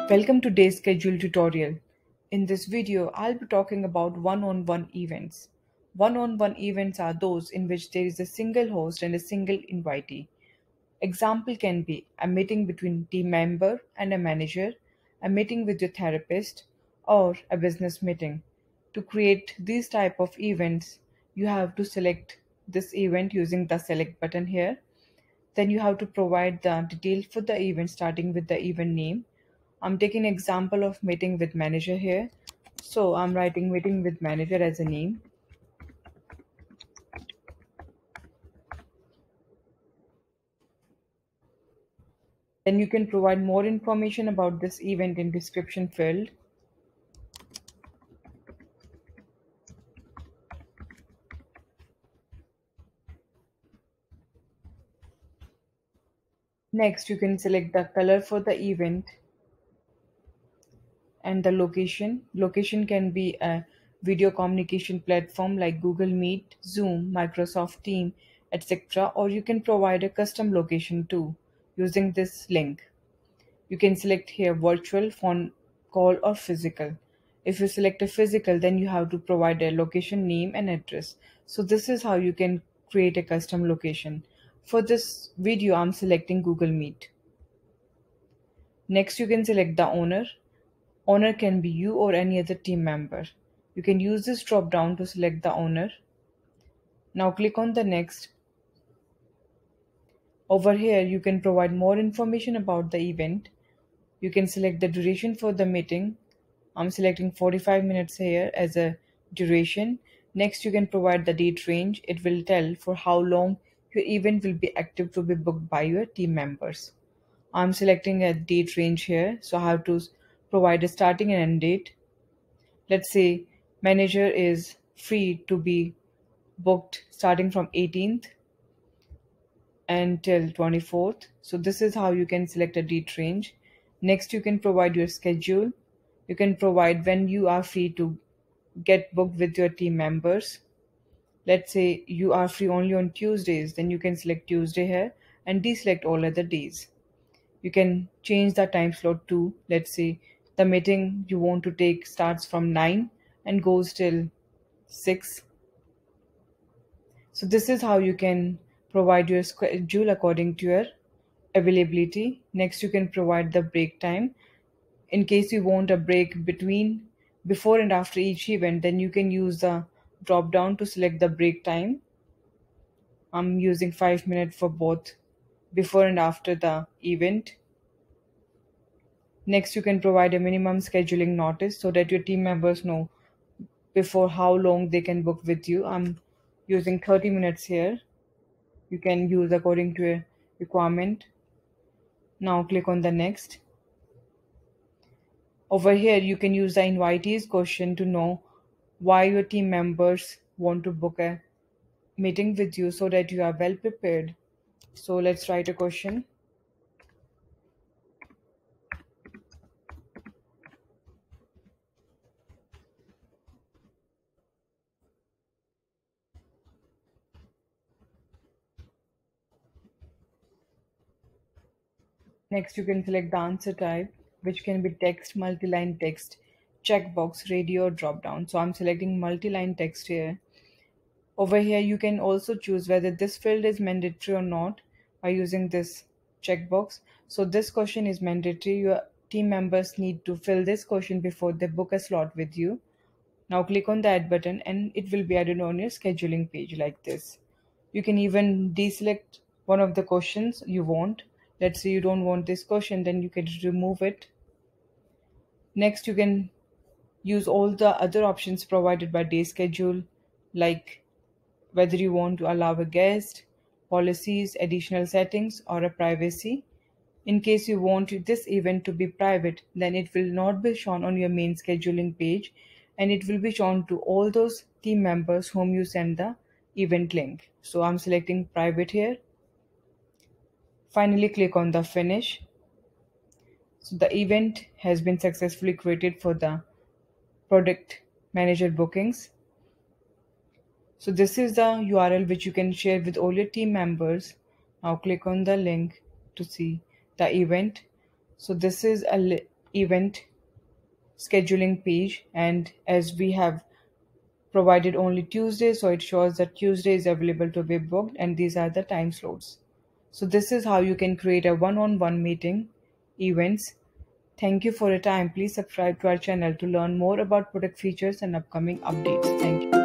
Welcome to today's schedule tutorial. In this video, I'll be talking about one-on-one events. One-on-one events are those in which there is a single host and a single invitee. Example can be a meeting between a team member and a manager, a meeting with your therapist, or a business meeting. To create these type of events, you have to select this event using the select button here. Then you have to provide the details for the event starting with the event name. I'm taking an example of meeting with manager here. So I'm writing meeting with manager as a name. Then you can provide more information about this event in description field. Next, you can select the color for the event and the location. Location can be a video communication platform like Google Meet, Zoom, Microsoft Teams, etc. Or you can provide a custom location too using this link. You can select here virtual, phone call, or physical. If you select a physical, then you have to provide a location name and address. So this is how you can create a custom location. For this video, I'm selecting Google Meet. Next, you can select the owner. Owner can be you or any other team member. You can use this drop down to select the owner. Now click on the next. Over here, you can provide more information about the event. You can select the duration for the meeting. I'm selecting 45 minutes here as a duration. Next, you can provide the date range. It will tell for how long your event will be active to be booked by your team members. I'm selecting a date range here, so I have to provide a starting and end date. Let's say manager is free to be booked starting from 18th until 24th. So this is how you can select a date range. Next, you can provide your schedule. You can provide when you are free to get booked with your team members. Let's say you are free only on Tuesdays, then you can select Tuesday here and deselect all other days. You can change the time slot to, let's say, the meeting you want to take starts from 9 and goes till 6. So this is how you can provide your schedule according to your availability. Next, you can provide the break time. In case you want a break between before and after each event, then you can use the drop down to select the break time. I'm using 5 minutes for both before and after the event. Next, you can provide a minimum scheduling notice so that your team members know before how long they can book with you. I'm using 30 minutes here. You can use according to your requirement. Now click on the next. Over here, you can use the invitees question to know why your team members want to book a meeting with you so that you are well prepared. So let's write a question. Next, you can select the answer type, which can be text, multi-line text, checkbox, radio, or drop down. So I'm selecting multi-line text here. Over here, you can also choose whether this field is mandatory or not by using this checkbox. So this question is mandatory. Your team members need to fill this question before they book a slot with you. Now click on the add button and it will be added on your scheduling page like this. You can even deselect one of the questions you want. Let's say you don't want this question, then you can remove it. Next, you can use all the other options provided by day schedule, like whether you want to allow a guest, policies, additional settings, or a privacy. In case you want this event to be private, then it will not be shown on your main scheduling page and it will be shown to all those team members whom you send the event link. So I'm selecting private here. Finally, click on the finish. So the event has been successfully created for the product manager bookings. So this is the URL which you can share with all your team members. Now click on the link to see the event. So this is event scheduling page, and as we have provided only Tuesday, so it shows that Tuesday is available to be booked and these are the time slots. So this is how you can create a one-on-one meeting events. Thank you for your time. Please subscribe to our channel to learn more about product features and upcoming updates. Thank you.